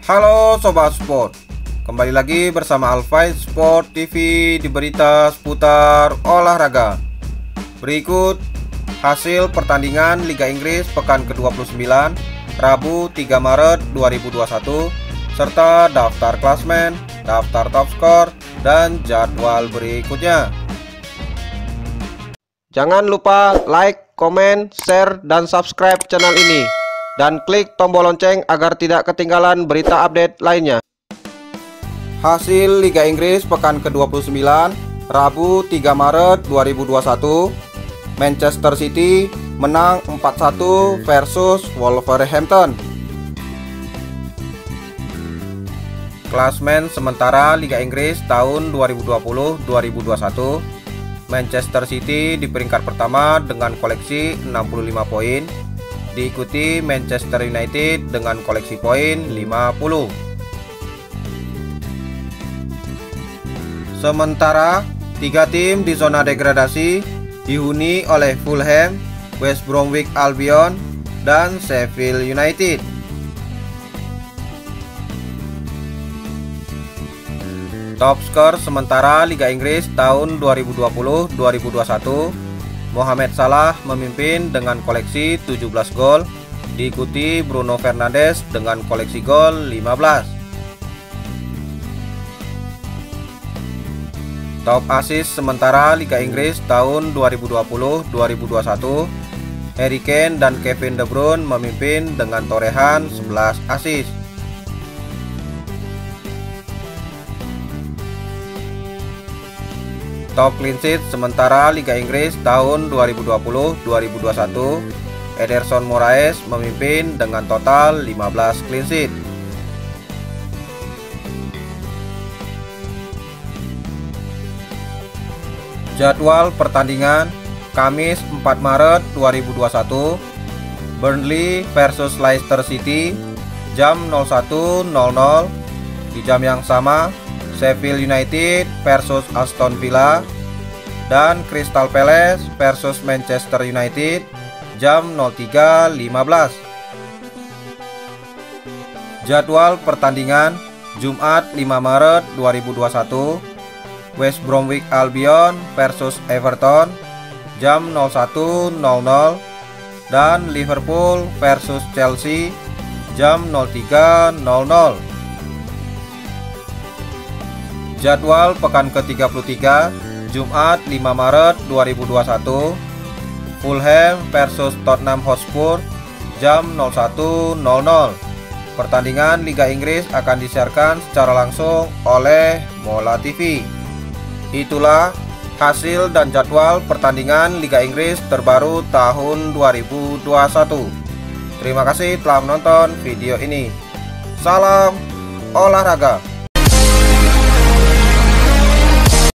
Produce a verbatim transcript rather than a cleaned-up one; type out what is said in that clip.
Halo Sobat Sport, kembali lagi bersama Alfight Sport T V di berita seputar olahraga. Berikut hasil pertandingan Liga Inggris pekan ke dua puluh sembilan Rabu tiga Maret dua ribu dua puluh satu, serta daftar klasmen, daftar top skor, dan jadwal berikutnya. Jangan lupa like, komen, share, dan subscribe channel ini, dan klik tombol lonceng agar tidak ketinggalan berita update lainnya. Hasil Liga Inggris pekan ke dua puluh sembilan Rabu tiga Maret dua ribu dua puluh satu, Manchester City menang empat satu versus Wolverhampton. Klasmen sementara Liga Inggris tahun dua ribu dua puluh dua ribu dua puluh satu, Manchester City di peringkat pertama dengan koleksi enam puluh lima poin, diikuti Manchester United dengan koleksi poin lima puluh. Sementara tiga tim di zona degradasi dihuni oleh Fulham, West Bromwich Albion, dan Sheffield United. Top skor sementara Liga Inggris tahun dua ribu dua puluh dua ribu dua puluh satu, Mohamed Salah memimpin dengan koleksi tujuh belas gol, diikuti Bruno Fernandes dengan koleksi gol lima belas. Top assist sementara Liga Inggris tahun dua ribu dua puluh dua ribu dua puluh satu, Harry Kane dan Kevin De Bruyne memimpin dengan torehan sebelas assist. Top clean sheet sementara Liga Inggris tahun dua ribu dua puluh dua ribu dua puluh satu, Ederson Moraes memimpin dengan total lima belas clean sheet. Jadwal pertandingan Kamis empat Maret dua ribu dua puluh satu, Burnley versus Leicester City jam nol satu nol nol. Di jam yang sama Sheffield United versus Aston Villa dan Crystal Palace versus Manchester United jam nol tiga lima belas. Jadwal pertandingan Jumat lima Maret dua ribu dua puluh satu, West Bromwich Albion versus Everton jam nol satu nol nol, dan Liverpool versus Chelsea jam nol tiga nol nol. Jadwal pekan ke tiga puluh tiga Jumat lima Maret dua ribu dua puluh satu, Fulham versus Tottenham Hotspur jam nol satu nol nol. Pertandingan Liga Inggris akan disiarkan secara langsung oleh Mola T V. Itulah hasil dan jadwal pertandingan Liga Inggris terbaru tahun dua ribu dua puluh satu. Terima kasih telah menonton video ini. Salam olahraga.